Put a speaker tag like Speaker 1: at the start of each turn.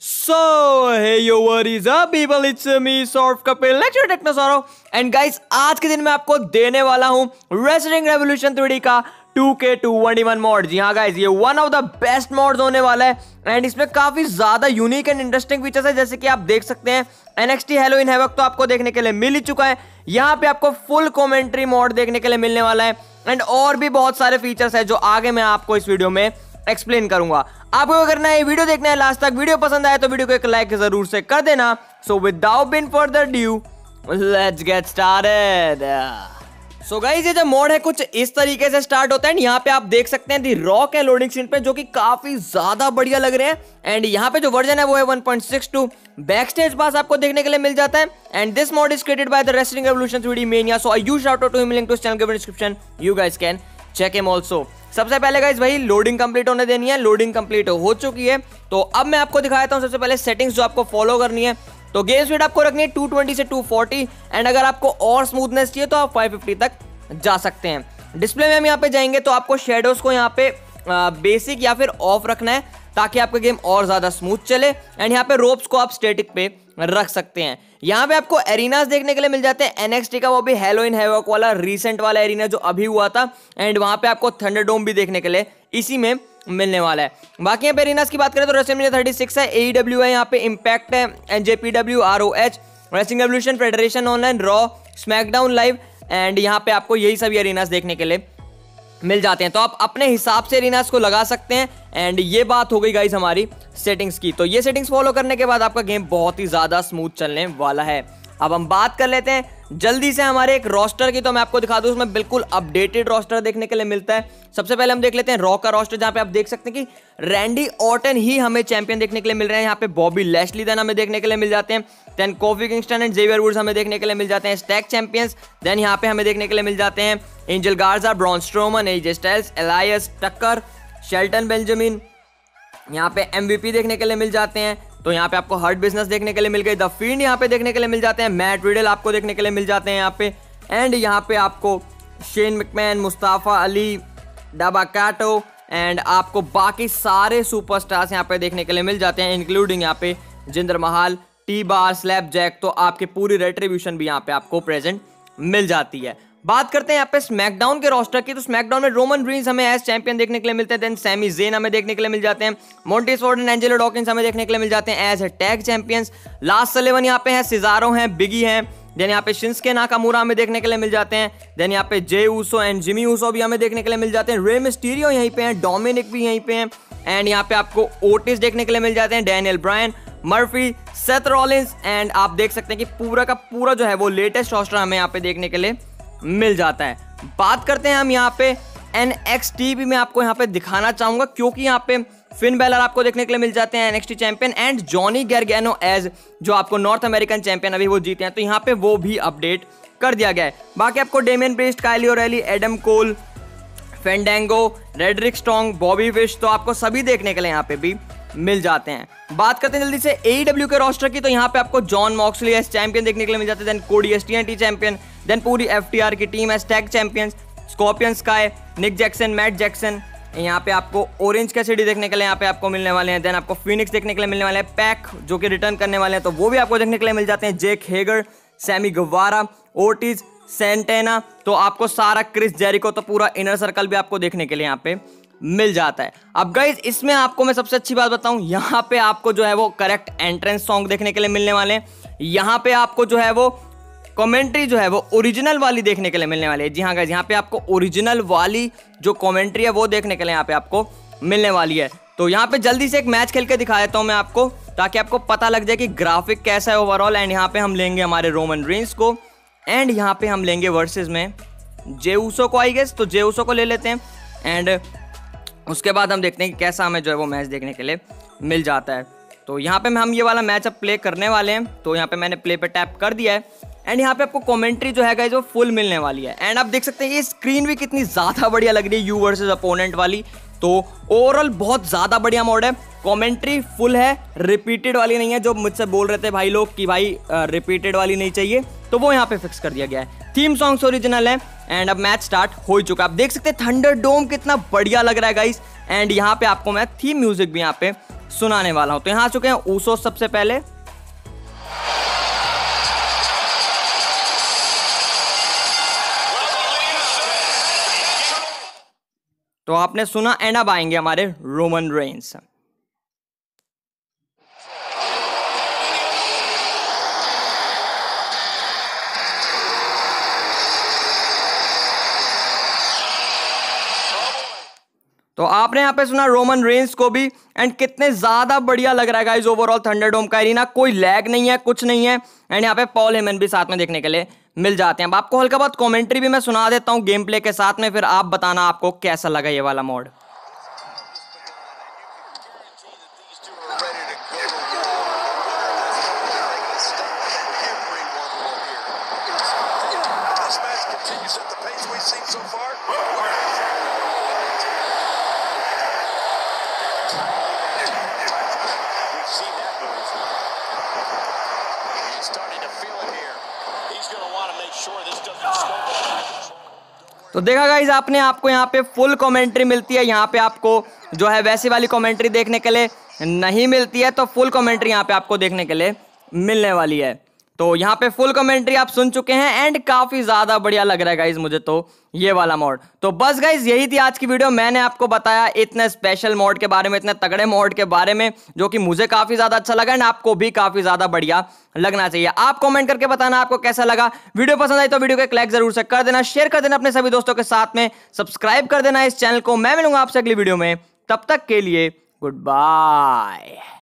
Speaker 1: So, hey yo, what is up people? It's me, Sorf Kapil, lecturer Technosoro. And guys, आज के दिन मैं आपको देने वाला हूँ Wrestling Revolution 3D का 2K21 मॉड। जी हाँ गाइज, ये one of the best mods होने वाला है एंड इसमें काफी ज्यादा यूनिक एंड इंटरेस्टिंग फीचर्स है। जैसे कि आप देख सकते हैं NXT Halloween Havoc तो आपको देखने के लिए मिल ही चुका है। यहाँ पे आपको फुल कमेंट्री मॉड देखने के लिए मिलने वाला है एंड और भी बहुत सारे फीचर्स है जो आगे मैं आपको इस वीडियो में एक्सप्लेन करूंगा। आपको क्या करना है, वीडियो देखना है लास्ट तक। वीडियो पसंद आए तो वीडियो को एक लाइक जरूर से कर देना। So without being further ado, let's get started. So guys, ये जो मोड है कुछ इस तरीके से स्टार्ट होता है। यहाँ पे आप देख सकते हैं दी रॉक है लोडिंग स्क्रीन पे, जो कि काफी ज्यादा बढ़िया लग रहे हैं। एंड यहाँ पे जो वर्जन है वो है 1.62। बैक स्टेज पास आपको देखने के लिए मिल जाता है। And this mode is created by the Wrestling Revolution 3D Mania। So I use shout out to him, link to channel given description, you guys can check him also. सबसे पहले guys भाई लोडिंग कंप्लीट होने देनी है। Loading complete हो चुकी है तो अब मैं आपको दिखाता हूं सबसे पहले सेटिंग्स जो आपको फॉलो करनी है। तो गेम स्पीड आपको रखनी है 220 से 240 एंड अगर आपको और स्मूथनेस चाहिए तो आप 550 तक जा सकते हैं। डिस्प्ले में हम यहाँ पे जाएंगे तो आपको शेडोज को यहाँ पे बेसिक या फिर ऑफ रखना है ताकि आपका गेम और ज्यादा स्मूथ चले। एंड यहाँ पे रोप्स को आप स्टैटिक पे रख सकते हैं। यहाँ पे आपको एरिनास देखने के लिए मिल जाते हैं NXT का, वो भी हैलोवीन हैवॉक वाला रिसेंट वाला एरिना जो अभी हुआ था। एंड वहां पे आपको थंडरडोम भी देखने के लिए इसी में मिलने वाला है। बाकी यहाँ पे एरिनास की बात करें तो रेसलमेनिया 36 है, AEW है, यहाँ पे इम्पैक्ट है, NJPW, ROH, Wrestling Revolution, federation online, Raw, SmackDown live and यहाँ पे आपको यही सभी एरिनास देखने के लिए मिल जाते हैं। तो आप अपने हिसाब से एरिनास को लगा सकते हैं। एंड ये बात हो गई गाइस हमारी सेटिंग्स की। तो ये सेटिंग्स फॉलो करने के बाद आपका गेम बहुत ही ज्यादा स्मूथ चलने वाला है। अब हम बात कर लेते हैं जल्दी से हमारे एक रोस्टर की। तो मैं आपको दिखा दूं, उसमें बिल्कुल अपडेटेड रोस्टर देखने के लिए मिलता है। सबसे पहले हम देख लेते हैं रॉ का रोस्टर, जहां पे आप देख सकते हैं कि रैंडी ऑर्टन ही हमें चैंपियन देखने के लिए मिल रहे हैं। यहाँ पे बॉबी लैशली देन हमें देखने के लिए मिल जाते हैं। Then Kofi Kingston and Xavier Woods हमें देखने के लिए मिल जाते हैं, स्टैग चैंपियंस। देन यहाँ पे हमें देखने के लिए मिल जाते हैं Angel Garza, Braun Strowman, AJ Styles, Elias Tucker, Shelton Benjamin. यहाँ पे MVP देखने के लिए मिल जाते हैं। तो यहाँ पे आपको हर्ट बिजनेस देखने के लिए मिल गई, द फील्ड यहाँ पे देखने के लिए मिल जाते हैं, मैट रिडल आपको देखने के लिए मिल जाते हैं यहाँ पे। एंड यहाँ पे आपको Shane McMahon, Mustafa Ali, Dabba Kato and आपको बाकी सारे सुपरस्टार्स यहाँ पे देखने के लिए मिल जाते हैं, इंक्लूडिंग यहाँ पे Jinder Mahal, T-Bar, slab Jack. तो आपकी पूरी रेट्रीब्यूशन भी यहाँ पे आपको प्रेजेंट मिल जाती है। बात करते हैं यहाँ पे स्मैकडाउन के रोस्टर की। तो स्मैकडाउन में रोमन रीन्स हमें एज चैंपियन देखने के लिए मिलते हैं। देन सैमी ज़ेन हमें देखने के लिए मिल जाते हैं, Montez Ford and Angelo Dawkins हमें देखने के लिए मिल जाते हैं एज टैग चैंपियंस। लास्ट 11 यहाँ पे है, सिजारो हैं, बिगी हैं। देन यहाँ पे शिंस्के नाकामुरा हमें देखने के लिए मिल जाते हैं। देन यहाँ पे Jey Uso and Jimmy Uso भी हमें देखने के लिए मिल जाते हैं। रे मिस्टीरियो यहीं पे हैं, डोमिनिक भी यहीं पे हैं। एंड यहाँ पे आपको ओटिस देखने के लिए मिल जाते हैं, Daniel Bryan, Murphy, Seth Rollins. And आप देख सकते हैं कि पूरा का पूरा जो है वो लेटेस्ट रोस्टर हमें यहाँ पे देखने के लिए मिल जाता है। बात करते हैं हम यहाँ पे NXT भी मैं आपको यहाँ पे दिखाना चाहूंगा, क्योंकि यहाँ पे फिन बैलर आपको देखने के लिए मिल जाते हैं NXT champion and Johnny Gargano as जो आपको नॉर्थ अमेरिकन चैंपियन अभी वो जीते हैं। तो यहाँ पे वो भी अपडेट कर दिया गया है। बाकी आपको Damian Priest, Kyle O'Reilly, Adam Cole, Fandango, Roderick Strong, Bobby Fish, तो आपको सभी देखने के लिए यहाँ पे भी मिल जाते हैं। बात करते हैं जल्दी से AEW के रोस्टर की। तो यहाँ पे आपको जॉन मॉक्सली एज चैंपियन देखने के लिए मिल जाते हैं। Then Cody as TNT champion. Then पूरी FTR की team as tag champions, Scorpio Sky, Nick Jackson, Matt Jackson. यहाँ पे आपको ऑरेंज कैसिडी देखने के लिए यहाँ पे आपको मिलने वाले हैं। देन आपको फिनिक्स देखने के लिए मिलने वाले हैं, पैक जो कि रिटर्न करने वाले हैं तो वो भी आपको देखने के लिए मिल जाते हैं, जेक हेगर, सैमी गवारा, ओटिस, सेंटेना। तो आपको सारा क्रिस जेरिको, तो पूरा इनर सर्कल भी आपको देखने के लिए यहाँ पे मिल जाता है। अब गाइज इसमें आपको मैं सबसे अच्छी बात बताऊं, यहाँ पे आपको जो है वो करेक्ट एंट्रेंस सॉन्ग देखने के लिए मिलने वाले हैं। यहाँ पे आपको जो है वो कमेंट्री जो है वो ओरिजिनल वाली देखने के लिए मिलने वाली है। जी हाँ गाइज, यहाँ पे आपको ओरिजिनल वाली जो कमेंट्री है वो देखने के लिए यहाँ पे आपको मिलने वाली है। तो यहाँ पे जल्दी से एक मैच खेल के दिखा देता हूँ मैं आपको, ताकि आपको पता लग जाए कि ग्राफिक कैसा है ओवरऑल। एंड यहाँ पे हम लेंगे हमारे रोमन रीन्स को एंड यहाँ पे हम लेंगे वर्सेस में जे ऊसो को, आई गेस तो जे ऊसो को ले लेते हैं। एंड उसके बाद हम देखते हैं कि कैसा हमें जो है वो मैच देखने के लिए मिल जाता है। तो यहाँ पे हम ये वाला मैच अब प्ले करने वाले हैं। तो यहाँ पे मैंने प्ले पे टैप कर दिया है एंड यहाँ पे आपको कमेंट्री जो है गाइस वो फुल मिलने वाली है। एंड आप देख सकते हैं ये स्क्रीन भी कितनी ज़्यादा बढ़िया लग रही है, यू वर्सेस अपोनेंट वाली। तो ओवरऑल बहुत ज़्यादा बढ़िया मोड है, कमेंट्री फुल है, रिपीटेड वाली नहीं है। जो मुझसे बोल रहे थे भाई लोग कि भाई रिपीटेड वाली नहीं चाहिए, तो वो यहाँ पे फिक्स कर दिया गया है। थीम सॉन्ग्स ओरिजिनल है एंड अब मैच स्टार्ट हो चुका है। आप देख सकते हैं थंडर डोम कितना बढ़िया लग रहा है गाइस। एंड यहाँ पे आपको मैं थीम म्यूजिक भी यहाँ पे सुनाने वाला हूं। तो यहां आ चुके हैं ऊसोस सबसे पहले। तो आपने सुना, एंड अब आएंगे हमारे रोमन रेंस। तो आपने यहाँ पे सुना रोमन रेंस को भी, एंड कितने ज्यादा बढ़िया लग रहा है गाइस ओवरऑल थंडरडोम का एरिना। कोई लैग नहीं है, कुछ नहीं है। एंड यहाँ पे पॉल हेमन भी साथ में देखने के लिए मिल जाते हैं। अब आपको हल्का बहुत कमेंट्री भी मैं सुना देता हूँ गेम प्ले के साथ में, फिर आप बताना आपको कैसा लगा ये वाला मोड। तो देखा गाइस आपने, आपको यहाँ पे फुल कमेंट्री मिलती है। यहाँ पे आपको जो है वैसी वाली कमेंट्री देखने के लिए नहीं मिलती है, तो फुल कमेंट्री यहाँ पे आपको देखने के लिए मिलने वाली है। तो यहाँ पे फुल कमेंट्री आप सुन चुके हैं, एंड काफी ज्यादा बढ़िया लग रहा है गाइस मुझे तो ये वाला मोड। तो बस गाइस यही थी आज की वीडियो। मैंने आपको बताया इतने स्पेशल मोड के बारे में, इतने तगड़े मोड के बारे में, जो कि मुझे काफी ज्यादा अच्छा लगा, एंड आपको भी काफी ज्यादा बढ़िया लगना चाहिए। आप कमेंट करके बताना आपको कैसा लगा। वीडियो पसंद आई तो वीडियो को एक लाइक जरूर से कर देना, शेयर कर देना अपने सभी दोस्तों के साथ में, सब्सक्राइब कर देना इस चैनल को। मैं मिलूंगा आपसे अगली वीडियो में, तब तक के लिए गुड बाय।